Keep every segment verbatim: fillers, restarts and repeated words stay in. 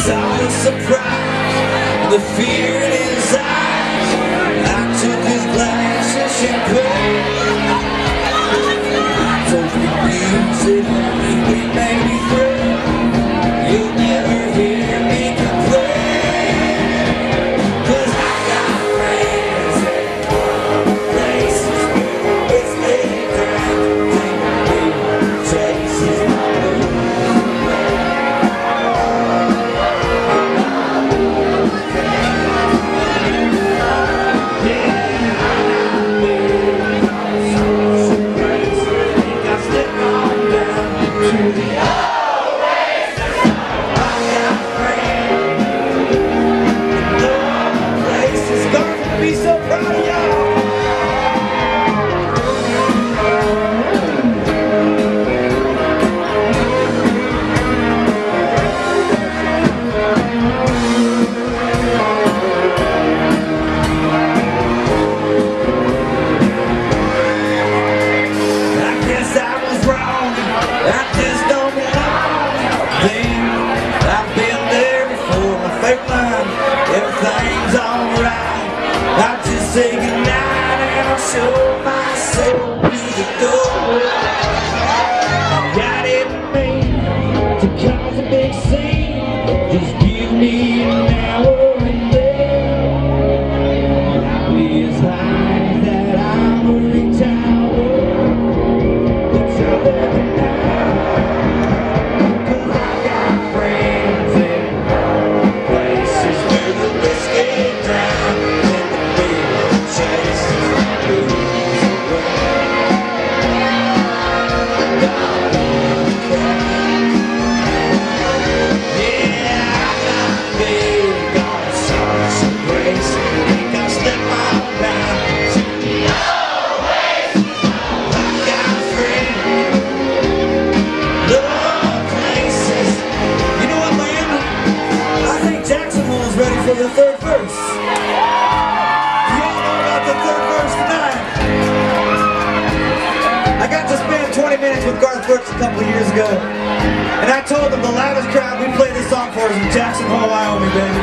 saw the surprise, the fear in his eyes. I took his glass of champagne. I told him music, honey, it made me thrill. You'll never hear me complain, 'cause I got friends in places where it's laid down. Chases my be so proud of y'all. I guess I was wrong. I just don't belong. Then I've been there before. My favorite line, everything's alright. I'll just say goodnight and I'll show myself through the door. I didn't mean to cause a big scene. Just give me an hour and then I'll be as high that I'm a tower. But you'll never know, 'cause I got friends in places where the whiskey drown. Ready for the third verse. You all know about the third verse tonight. I got to spend twenty minutes with Garth Brooks a couple of years ago, and I told him the loudest crowd we play this song for is in Jackson Hole, Wyoming, baby.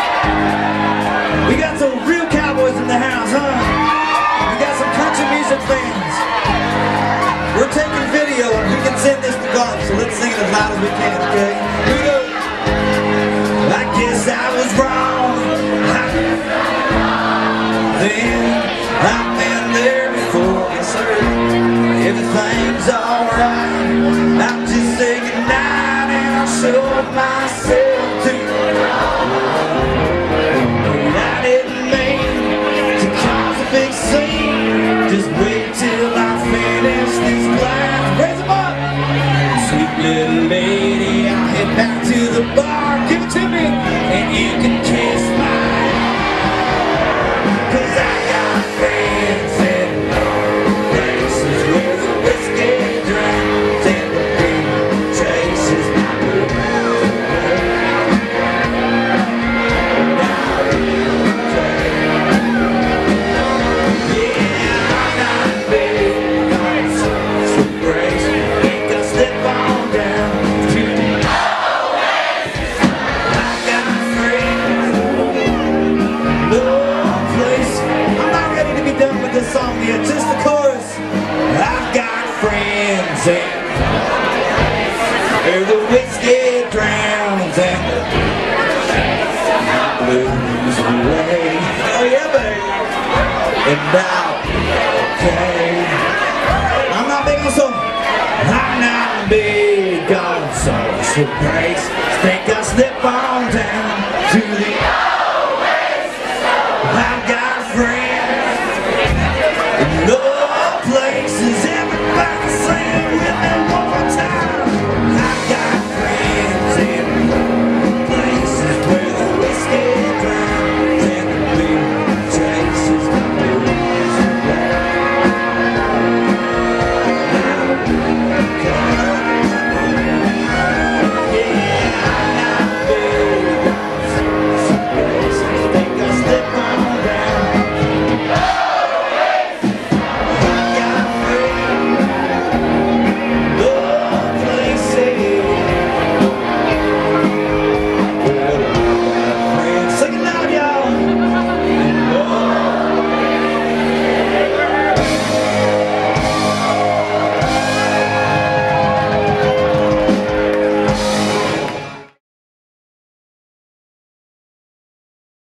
We got some real cowboys in the house, huh? We got some country music fans. We're taking video, and we can send this to Garth, so let's sing it as loud as we can, okay? Here we go. I guess I was wrong. Then I've been there before. Yes, sir. Everything's alright. I'll just say goodnight and I'll show myself to you. I didn't mean to cause a big scene. Just wait till I finish this glass. Raise them up. Sweet little lady, I'll head back to the bar. Give it to me, and you can kiss mine. 'Cause I got friends in places where the whiskey drowns and the beat chases my blues away. Now you play. Yeah, I'm not big on some grace. Ain't gonna slip on down to the this song yet, just the chorus. I've got friends in where the whiskey drowns and the blues away. Oh yeah, baby. And I'll be okay. I'm not big on some. I'm not big on social grace. Think I'll slip on down to the